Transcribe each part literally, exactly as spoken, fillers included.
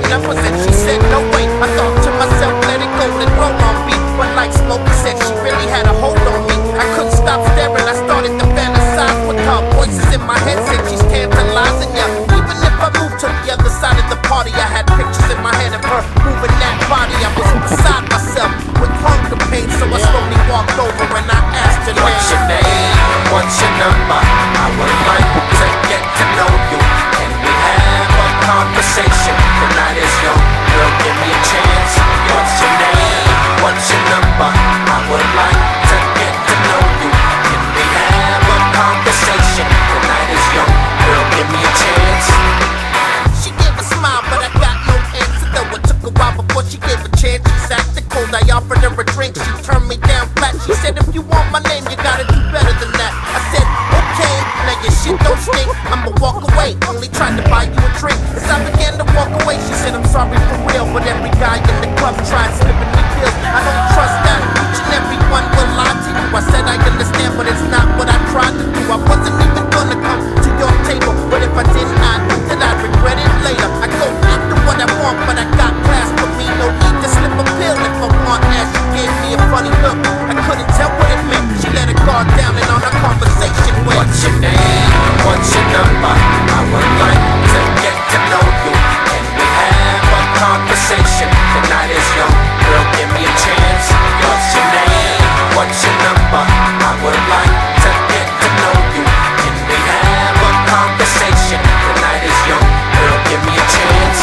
numbers and she said no way. I thought to myself, let it go, let roll on me. But like Smokey said, she really had a hold on me. I couldn't stop staring, I started to fantasize with her. Voices in my head said she's tantalizing ya. Even if I moved to the other side of the party, I had pictures in my head of her moving that body. I was beside myself with hunger pain, so I slowly walked over and I asked her, what's your name? What's your number? I would like to get to know you. Can we have a conversation? The night is young, girl, give me a chance. What's your name? What's your number? I would like to get to know you. Can we have a conversation? The night is young, girl, give me a chance. She gave a smile, but I got no answer, though it took a while before she gave a chance. She acted cold, I offered her a drink, she turned me down flat. She said, if you want my name, you gotta do better than that. I said, okay, now your shit don't stink, I'ma walk away, only tried to buy you a drink. As I began to walk away, she said, I'm sorry for real, but every guy in the club tried slipping me pills. I don't trust that, each and every one will lie to you. I said I understand, but it's not what I tried to do. I wasn't even gonna come to your table, but if I didn't, I knew that I'd regret it later. I go after what I want, but I got class for me, no need to slip a pill if I want. As she gave me a funny look, I couldn't tell what it meant. She let her guard down and on our conversation went, what's your name? What's your number? I would like to get to know you. Can we have a conversation? The night is young, girl, give me a chance. What's your name? What's your number? I would like to get to know you. Can we have a conversation? The night is young, girl, give me a chance.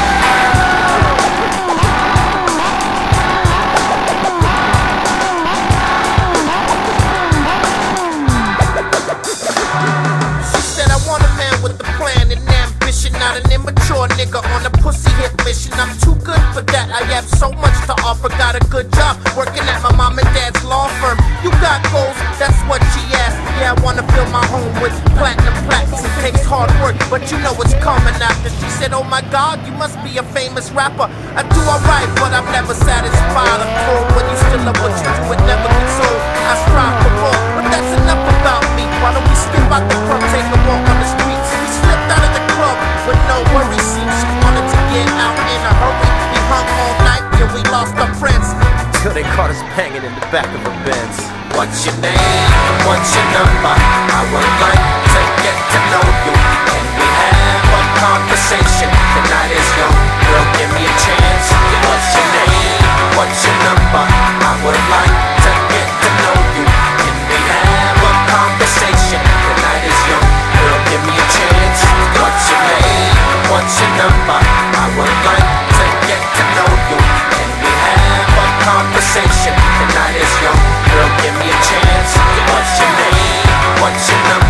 Not an immature nigga on a pussy hit mission. I'm too good for that, I have so much to offer. Got a good job working at my mom and dad's law firm. You got goals, that's what she asked. Yeah, I wanna fill my home with platinum plaques. It takes hard work, but you know it's coming after. She said, oh my God, you must be a famous rapper. I do alright, but I'm never satisfied. I'm told when you still love what you do, it never gets old. I strive for more, but that's enough about me. Why don't we skip out the club, take a walk on the streets? We slipped out of the club with no worries, see, she wanted to get out in a hurry. We hung all night till we lost our friends, till they caught us banging in the back of a Benz. What's your name? What's your number? I would like to get to know you. Can we have a conversation? The night is young, girl, give me a chance. What's your name? What's your number? I would like to get to know you. Can we have a conversation? The night is young, girl, give me a chance. What's your name? What's your number? I would like to get to know you. Can we have a conversation? The night is young, girl, give me a chance. What's your name? What's your number?